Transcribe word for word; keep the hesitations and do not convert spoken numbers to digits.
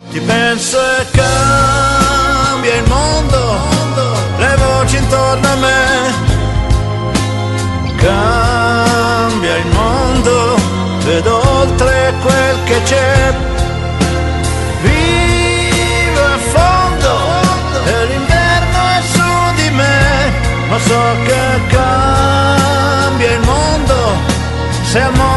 Ti penso e cambia il mondo, le voci intorno a me. Cambia il mondo, vedo oltre quel che c'è. Vivo a fondo e l'inverno è su di me, ma so che cambia il mondo se al mondo